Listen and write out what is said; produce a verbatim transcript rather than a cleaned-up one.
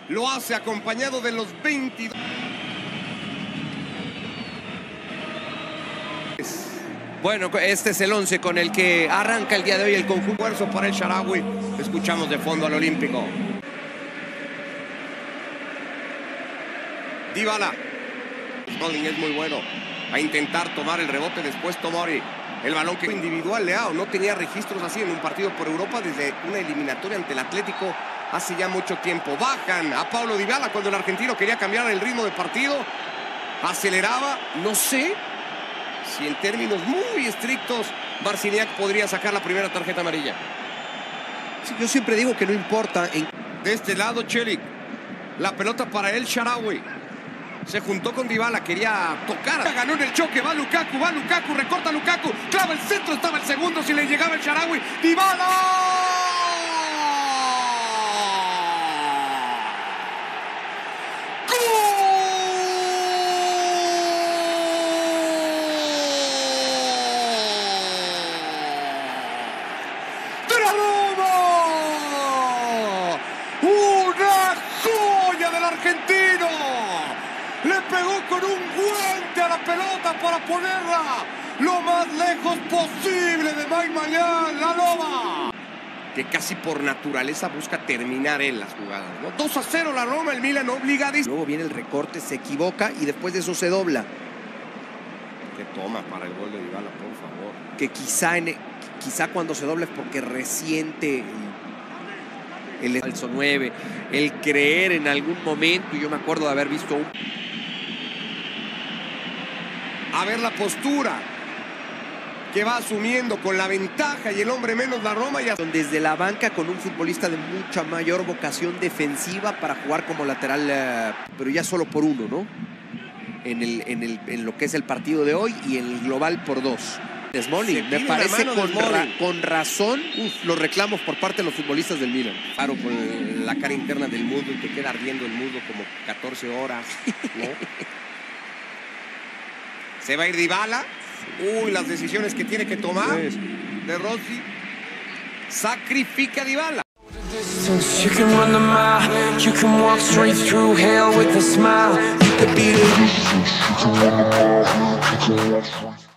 Lo hace acompañado de los veintidós. Bueno, este es el once con el que arranca el día de hoy el conjunto. Esfuerzo para el Shaarawy. Escuchamos de fondo al Olímpico. Dybala. Smalling es muy bueno. Va a intentar tomar el rebote después Tomori. El balón que individual Leao no tenía registros así en un partido por Europa desde una eliminatoria ante el Atlético hace ya mucho tiempo. Bajan a Paulo Dybala cuando el argentino quería cambiar el ritmo de partido. Aceleraba. No sé si en términos muy estrictos Marciniak podría sacar la primera tarjeta amarilla. Sí, yo siempre digo que no importa. En... De este lado Çelik. La pelota para el Shaarawy. Se juntó con Dybala, quería tocar. Ganó en el choque, va Lukaku, va Lukaku, recorta Lukaku. Clava el centro, estaba el segundo, si le llegaba el Shaarawy. ¡Dybala! Argentino le pegó con un guante a la pelota para ponerla lo más lejos posible de Mike Mañán, la Loba, que casi por naturaleza busca terminar en las jugadas, ¿no? dos a cero la Roma, el Milan obligadísimo. Luego viene el recorte, se equivoca y después de eso se dobla. Que toma para el gol de Dybala, por favor. Que quizá, en, quizá cuando se dobla es porque resiente el falso nueve, el creer en algún momento, y yo me acuerdo de haber visto un... A ver la postura que va asumiendo con la ventaja y el hombre menos la Roma. Ya... Desde la banca con un futbolista de mucha mayor vocación defensiva para jugar como lateral, uh, pero ya solo por uno, ¿no? En, el, en, el, en lo que es el partido de hoy y en el global por dos. Smalling, me parece con, ra con razón uf, los reclamos por parte de los futbolistas del Milan. Claro, con la cara interna del muslo y te queda ardiendo el muslo como catorce horas, ¿no? Se va a ir Dybala. Uy, las decisiones que tiene que tomar de Rossi. Sacrifica a Dybala. You can run the mile, you can walk straight through hell with a smile. You could be the